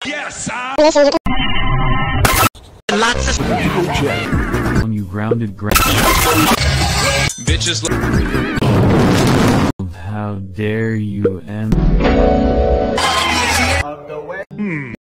Yes, Lots of When you grounded bitches. How dare you end